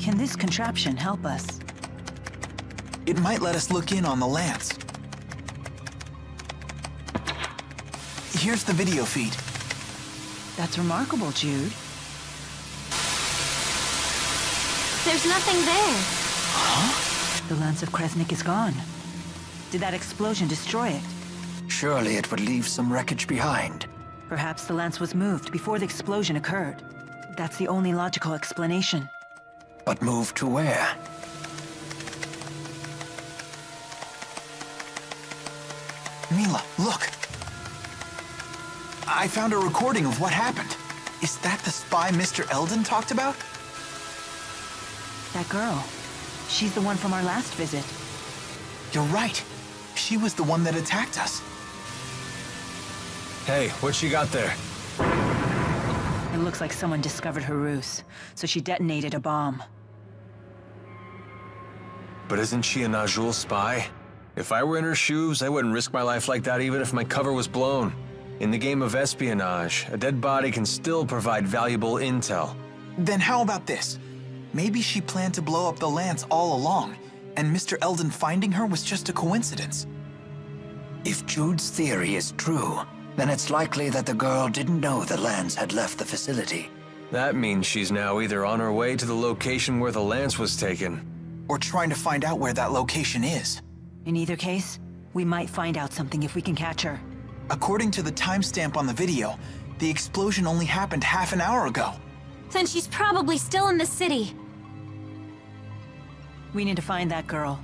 Can this contraption help us? It might let us look in on the Lance. Here's the video feed. That's remarkable, Jude. There's nothing there. Huh? The Lance of Kresnik is gone. Did that explosion destroy it? Surely it would leave some wreckage behind. Perhaps the Lance was moved before the explosion occurred. That's the only logical explanation. But moved to where? Mila, look! I found a recording of what happened. Is that the spy Mr. Eldon talked about? That girl. She's the one from our last visit. You're right. She was the one that attacked us. Hey, what you got there? It looks like someone discovered her ruse, so she detonated a bomb. But isn't she a Najul spy? If I were in her shoes, I wouldn't risk my life like that even if my cover was blown. In the game of espionage, a dead body can still provide valuable intel. Then how about this? Maybe she planned to blow up the Lance all along, and Mr. Eldon finding her was just a coincidence. If Jude's theory is true, then it's likely that the girl didn't know the Lance had left the facility. That means she's now either on her way to the location where the Lance was taken, Or trying to find out where that location is. In either case, we might find out something if we can catch her. According to the timestamp on the video, the explosion only happened half an hour ago. Then she's probably still in the city. We need to find that girl.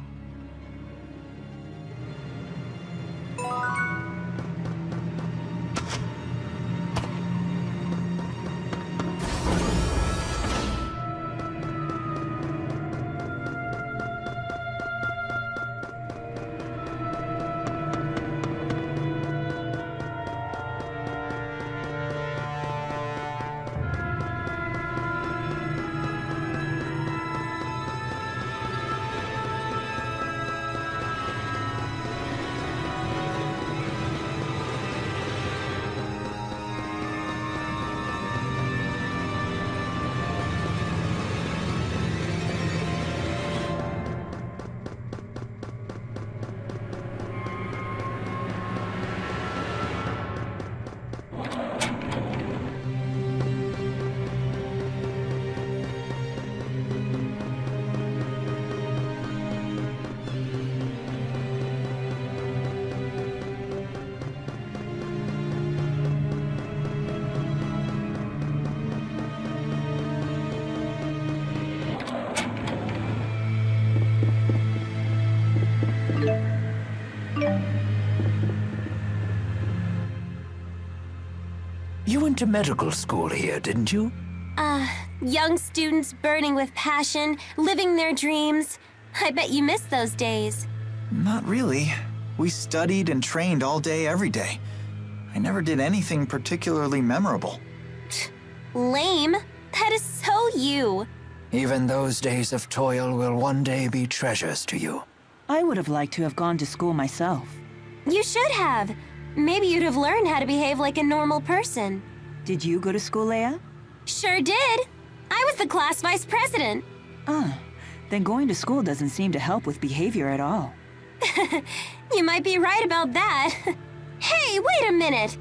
You went to medical school here, didn't you? Young students burning with passion, living their dreams. I bet you miss those days. Not really. We studied and trained all day, every day. I never did anything particularly memorable. Lame. That is so you. Even those days of toil will one day be treasures to you. I would have liked to have gone to school myself. You should have. Maybe you'd have learned how to behave like a normal person. Did you go to school, Leia? Sure did. I was the class vice president. Then going to school doesn't seem to help with behavior at all. You might be right about that. Hey, wait a minute.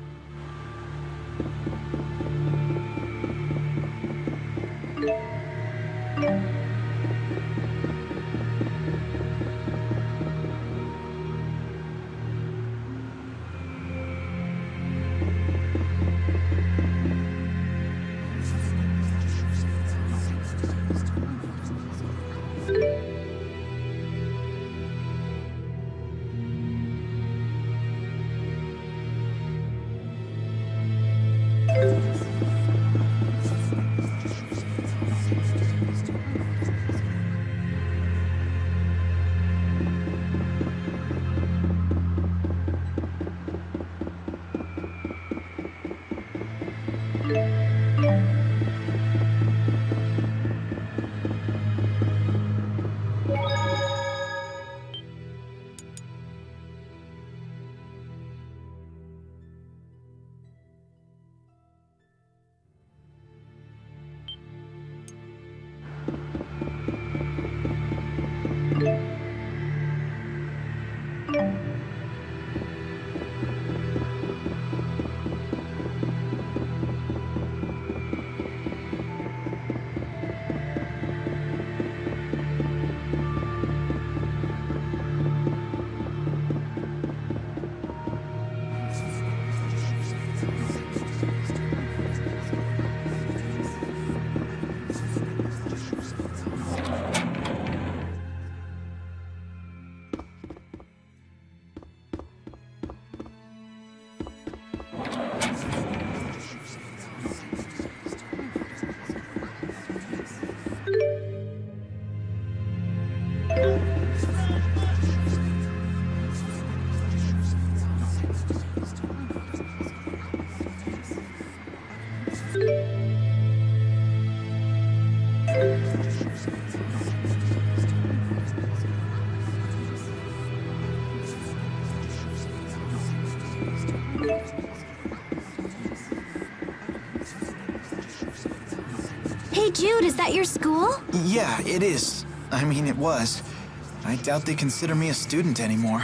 Hey, Jude, is that your school? Yeah, it is. I mean, it was. I doubt they consider me a student anymore.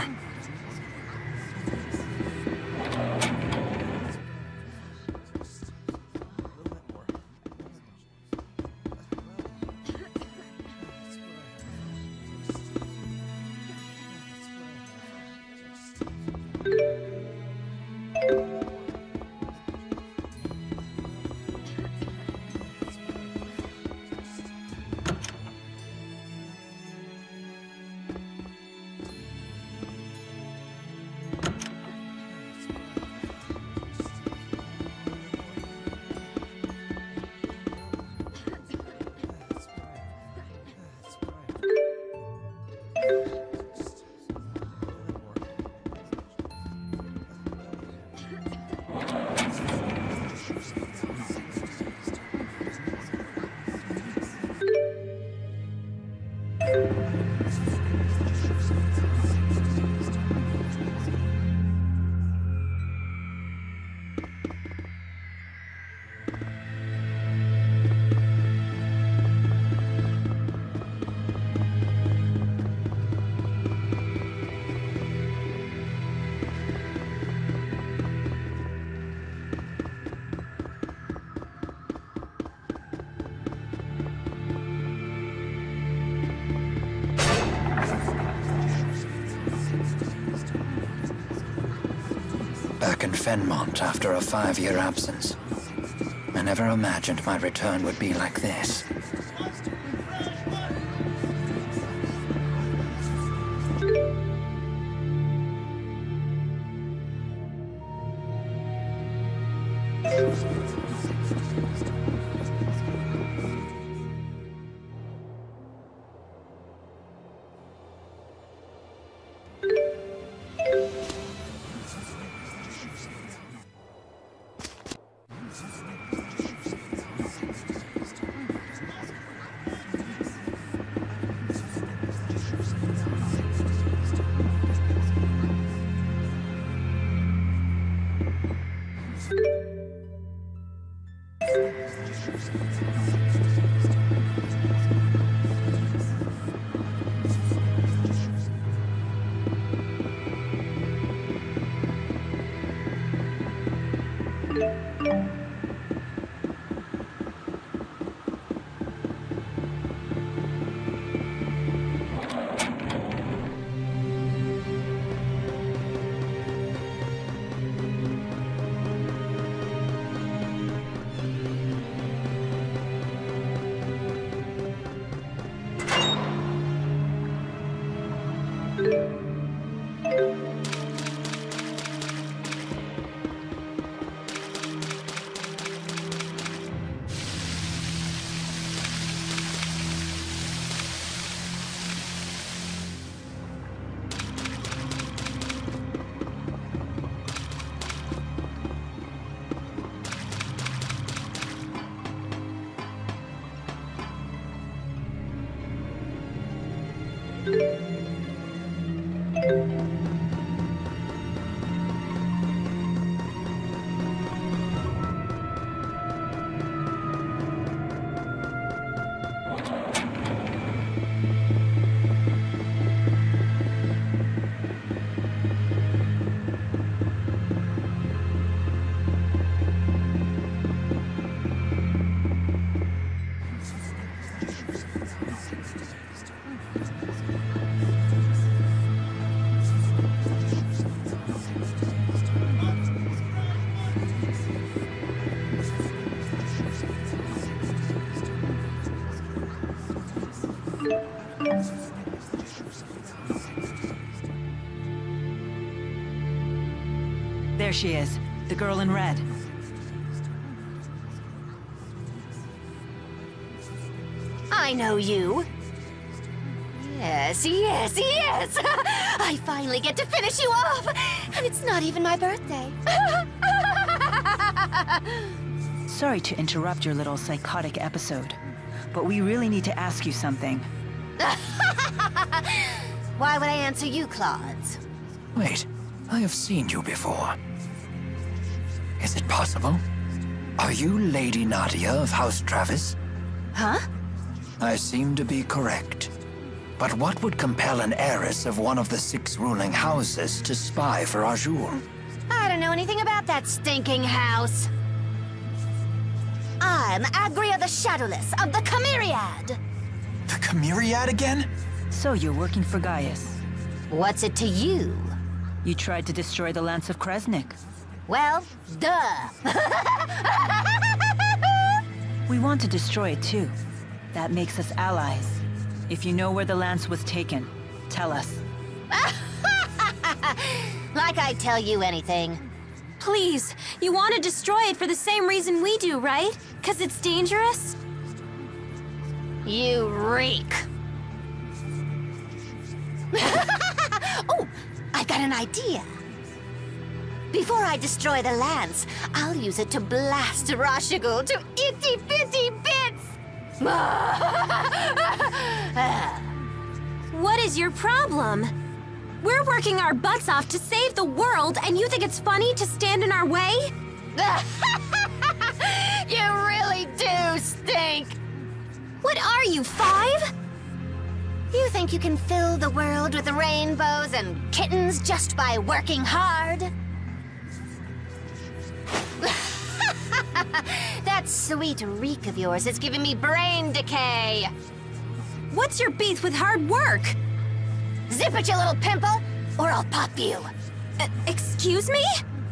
Back in Fenmont after a 5-year absence. I never imagined my return would be like this. There she is, the girl in red. I know you. Yes, yes, yes! I finally get to finish you off! And it's not even my birthday. Sorry to interrupt your little psychotic episode, but we really need to ask you something. Why would I answer you, Claude? Wait, I have seen you before. Is it possible? Are you Lady Nadia of House Travis? Huh? I seem to be correct. But what would compel an heiress of one of the 6 ruling houses to spy for Azul? I don't know anything about that stinking house. I'm Agria the Shadowless of the Chimeriad. The Chimeriad again? So you're working for Gaius. What's it to you? You tried to destroy the Lance of Kresnik. Well, duh. We want to destroy it too. That makes us allies. If you know where the Lance was taken, tell us. Like I'd tell you anything. Please, you want to destroy it for the same reason we do, right? 'Cause it's dangerous? You reek. Oh, I've got an idea. Before I destroy the Lance, I'll use it to blast Rashigul to itty-bitty bits! What is your problem? We're working our butts off to save the world, and you think it's funny to stand in our way? You really do stink! What are you, 5? You think you can fill the world with rainbows and kittens just by working hard? That sweet reek of yours is giving me brain decay. What's your beef with hard work? Zip it, you little pimple, or I'll pop you. Excuse me?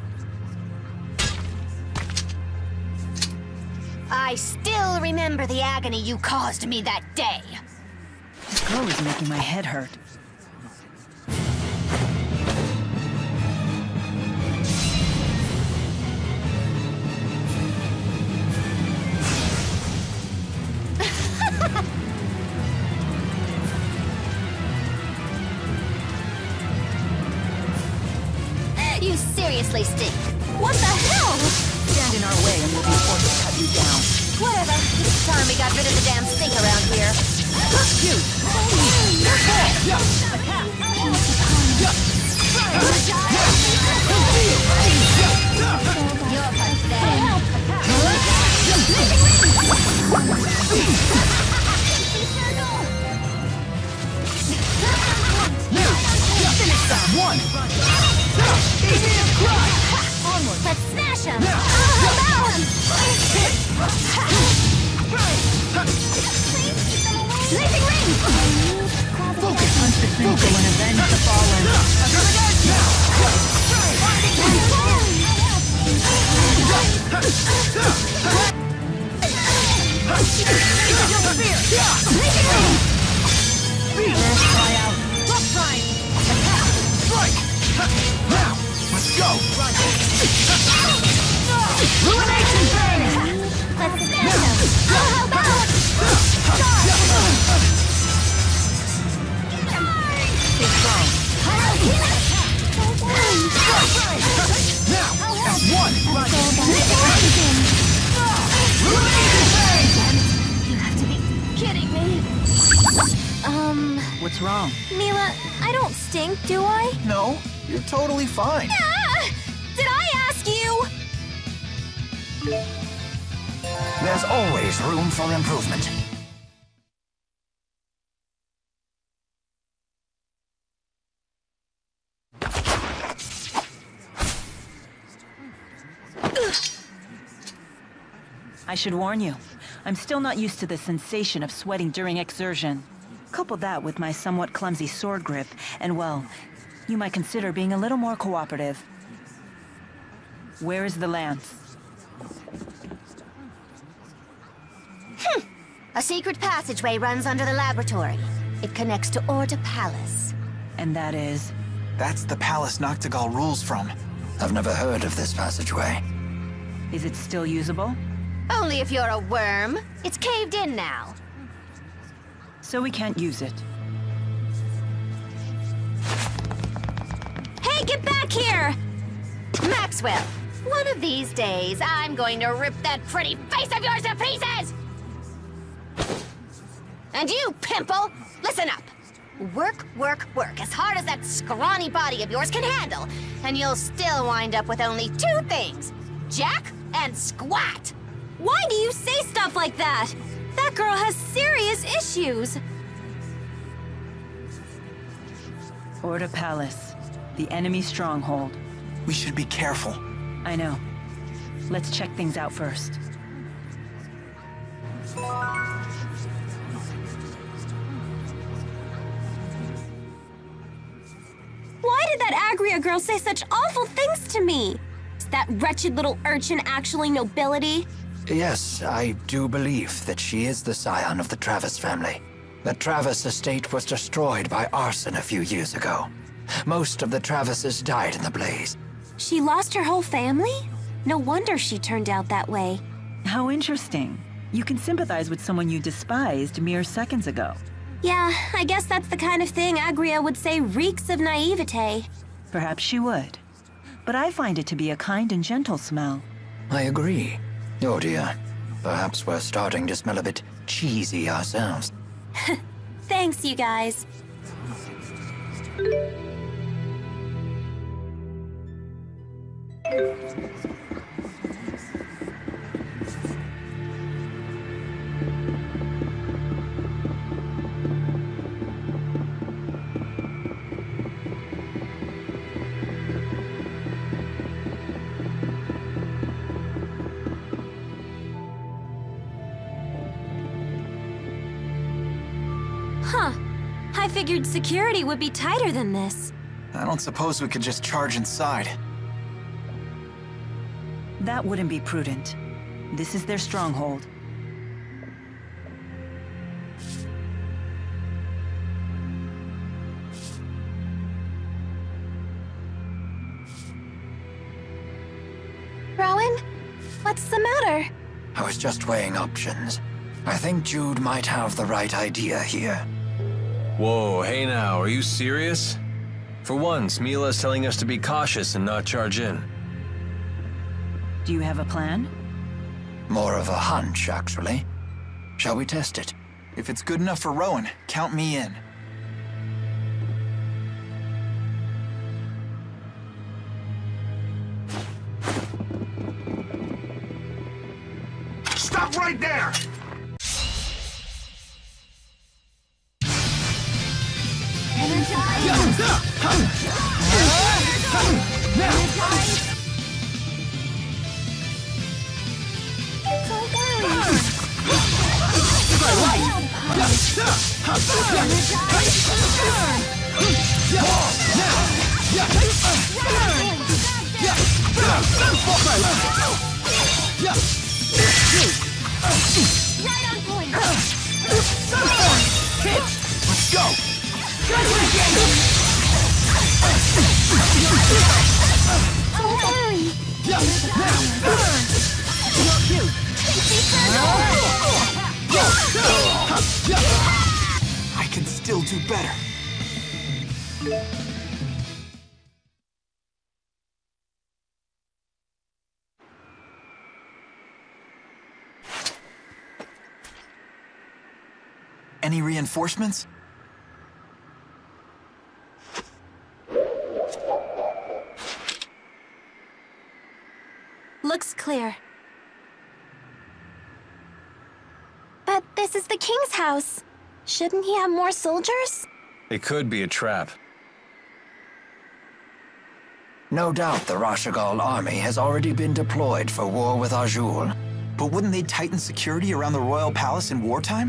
I still remember the agony you caused me that day. This girl is making my head hurt. You seriously stink. What the hell? Stand in our way and we'll be forced to cut you down. Whatever. It's time we got rid of the damn stink around here. You're pathetic. One! Let's smash him! Allow him! Leaping ring! Punch the cynical and avenge the fallen. Fly out. Now, let's go! Ruination Bang! Let's smash him! I'll help out! Stay strong. Now, that's one! You have to be kidding me. What's wrong? Mila, I don't stink, do I? No, you're totally fine. Ah! Did I ask you? There's always room for improvement. I should warn you, I'm still not used to the sensation of sweating during exertion. Couple that with my somewhat clumsy sword grip, and well, you might consider being a little more cooperative. Where is the Lance? A secret passageway runs under the laboratory. It connects to Orta Palace. And that is... That's the palace Noctigal rules from. I've never heard of this passageway. Is it still usable? Only if you're a worm. It's caved in now. So we can't use it. Hey, get back here! Maxwell, One of these days, I'm going to rip that pretty face of yours to pieces! And you, Pimple, listen up. Work, work, work as hard as that scrawny body of yours can handle, and you'll still wind up with only two things, Jack and Squat. Why do you say stuff like that? That girl has serious issues. Orda Palace, the enemy stronghold. We should be careful. I know. Let's check things out first. Why did that Agria girl say such awful things to me? Is that wretched little urchin actually nobility? Yes, I do believe that she is the scion of the Travis family. The Travis estate was destroyed by arson a few years ago. Most of the Travises died in the blaze. She lost her whole family? No wonder she turned out that way. How interesting. You can sympathize with someone you despised mere seconds ago. Yeah, I guess that's the kind of thing Agria would say reeks of naivete. Perhaps she would. But I find it to be a kind and gentle smell. I agree. Oh dear. Perhaps we're starting to smell a bit cheesy ourselves. Thanks, you guys. Huh. I figured security would be tighter than this. I don't suppose we could just charge inside. That wouldn't be prudent. This is their stronghold. Rowan? What's the matter? I was just weighing options. I think Jude might have the right idea here. Whoa, hey now, are you serious? For once, Mila's telling us to be cautious and not charge in. Do you have a plan? More of a hunch, actually. Shall we test it? If it's good enough for Rowan, count me in. Stop right there! Right on point! Let's go! Oh, hurry! I can still do better. Any reinforcements? Looks clear. But this is the king's house. Shouldn't he have more soldiers? It could be a trap. No doubt the Rashagal army has already been deployed for war with Azul. But wouldn't they tighten security around the royal palace in wartime?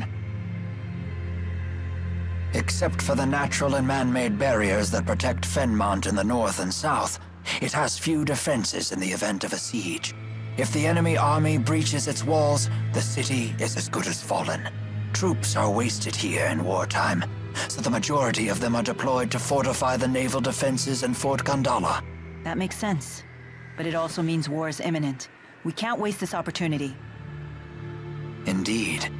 Except for the natural and man-made barriers that protect Fenmont in the north and south, it has few defenses in the event of a siege. If the enemy army breaches its walls, the city is as good as fallen. Troops are wasted here in wartime, so the majority of them are deployed to fortify the naval defenses in Fort Kandala. That makes sense. But it also means war is imminent. We can't waste this opportunity. Indeed.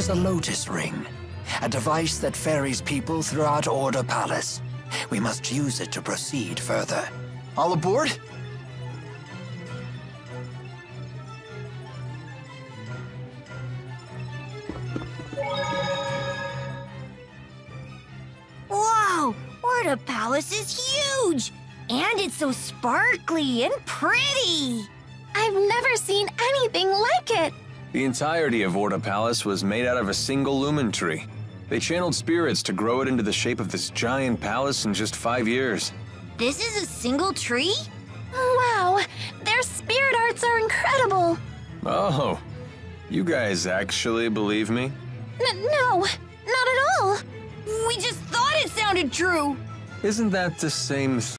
is a lotus ring, a device that ferries people throughout Order Palace. We must use it to proceed further. All aboard? Whoa! Order Palace is huge! And it's so sparkly and pretty! I've never seen anything like it. The entirety of Orda Palace was made out of a single lumen tree. They channeled spirits to grow it into the shape of this giant palace in just 5 years. This is a single tree? Wow, their spirit arts are incredible. Oh, you guys actually believe me? No, not at all. We just thought it sounded true! Isn't that the same